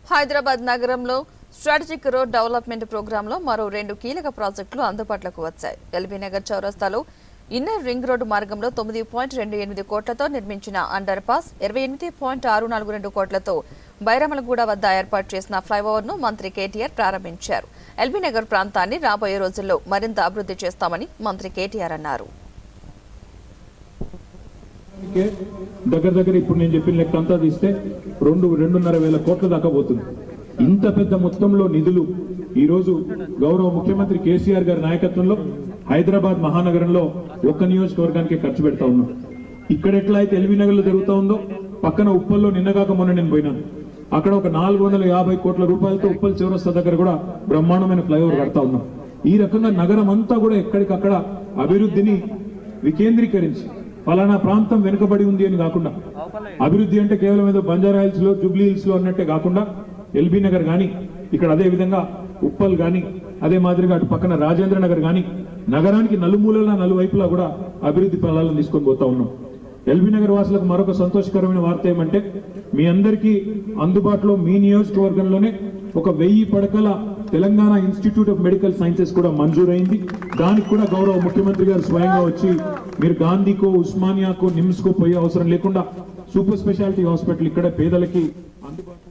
హైదరాబాద్ నగరంలో strategic road development ప్రోగ్రాంలో మరో 2 కీలక ప్రాజెక్టులు అందుబాటులోకి వచ్చాయి. ఎల్బీ నగర్ చౌరస్తాలో ఇన్నర్ రింగ్ రోడ్డు మార్గంలో 9.28 కోట్లతో నిర్మించిన అండర్ పాస్, 28.642 కోట్లతో బైరమలగూడ వద్ద ఏర్పాటు చేసిన ఫ్లైఓవర్ ను మంత్రి కేటీఆర్ ప్రారంభించారు. ఎల్బీ నగర్ ప్రాంతాన్ని రాబోయే రోజుల్లో మరింత అభివృద్ధి చేస్తామని మంత్రి కేటీఆర్ అన్నారు. దగ్గర ఇప్పుడు నేను చెప్పిన లెక్క అంతా తీస్తే 2.5 వేల కోట్ల దాకా పోతుంది. ఇంత పెద్ద మొత్తంలో నిధులు ఈ రోజు గౌరవ ముఖ్యమంత్రి కేసీఆర్ గారి నాయకత్వంలో హైదరాబాద్ మహానగరంలో ఒక్క నియోజకవర్గానికి ఖర్చు పెడతా ఉన్నాం. ఇక్కడ ఎట్లయితే ఎల్బీ నగర్ లో జరుగుతా ఉందో పక్కన ఉప్పల్లో నిన్నగాక మొన్న నేను పోయినాను. అక్కడ ఒక 450 కోట్ల రూపాయలతో ఉప్పల్ చౌరస్తా దగ్గర కూడా బ్రహ్మాండమైన ఫ్లైఓవర్ కడతా ఉన్నాం. ఈ రకంగా నగరం అంతా కూడా ఎక్కడికక్కడ అభివృద్ధిని వికేంద్రీకరించి ఫలానా ప్రాంతం వెనుకబడి ఉంది అని కాకుండా, అభివృద్ధి అంటే కేవలం ఏదో బంజారా హిల్స్ లో జూబ్లీ హిల్స్ లో అన్నట్టే కాకుండా ఎల్బీ నగర్ గాని, ఇక్కడ అదే విధంగా ఉప్పల్ గాని, అదే మాదిరిగా అటు పక్కన రాజేంద్ర నగర్ గాని, నగరానికి నలుమూలలా నలువైపులా కూడా అభివృద్ధి ఫలాలను తీసుకొని పోతా ఉన్నాం. ఎల్బీ నగర్ వాసులకు మరొక సంతోషకరమైన వార్త ఏమంటే, మీ అందరికీ అందుబాటులో మీ నియోజకవర్గంలోనే ఒక 1000 పడకల Telangana Institute of Medical Sciences కూడా మంజూరైంది. దానికి కూడా గౌరవ ముఖ్యమంత్రి గారు స్వయంగా వచ్చి మీరు గాంధీకో, ఉస్మానియాకో, నిమ్స్ కో పోయే అవసరం లేకుండా సూపర్ స్పెషాలిటీ హాస్పిటల్ ఇక్కడ పేదలకి అందుబాటులో